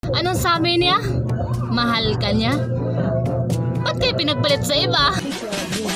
Anong sabi niya? Mahal ka niya? Ba't kayo pinagpalit sa iba?